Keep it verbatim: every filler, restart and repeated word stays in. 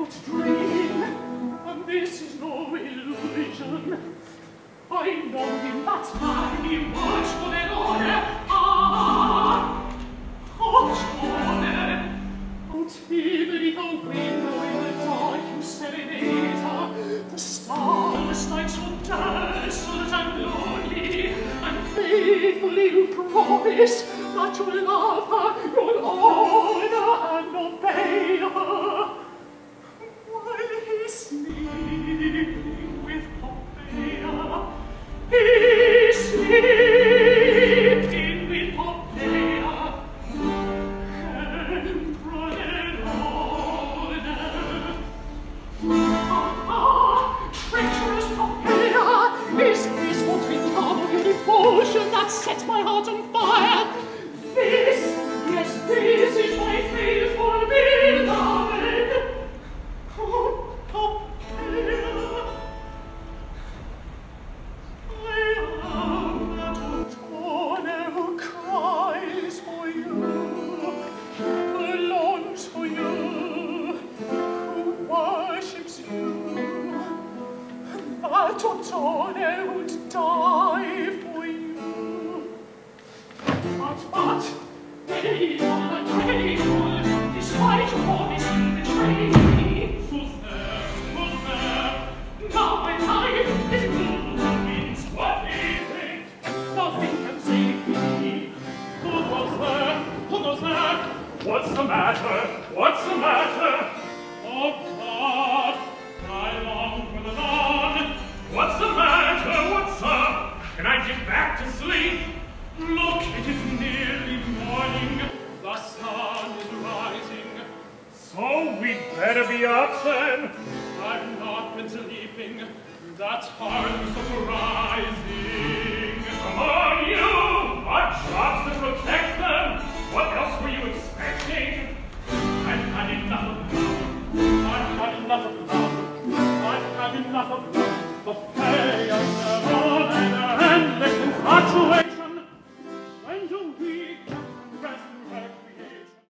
not dream, and this is no illusion. I know him, that's why he watched for the order. Ah, Ottone, O Tivoli, O window in the dark, you serenator, the starless night so desolate and lonely, and faithfully you promise that you'll love her, you'll honor and obey her, while he's sleeping with Pompeia. He's sleeping with Pompeia. Emperor Nerone. Ah, treacherous Pompeia, is this what become of your devotion that set my heart on fire? This, yes, this is my faithful beloved. Oh, Pompeia. I am that Ottone who cries for you, who longs for you, who worships you, that Ottone would die for you. But, but, faithful, faithful, despite your promise you betray me. Who's there? Who's there? Now my life is ruined. What do you think? Nothing can save me. Who goes there? Who goes there? What's the matter? What's the matter? Oh God, I long for the dawn. What's the matter? What's up? Can I get back to sleep? Look, it is nearly morning. The sun is rising. So we'd better be up then. I've not been sleeping. That heart was surprising. Come on, you! Our job's to protect them. What else were you expecting? I've had enough of love. I've had enough of love. I've had enough of love. The pain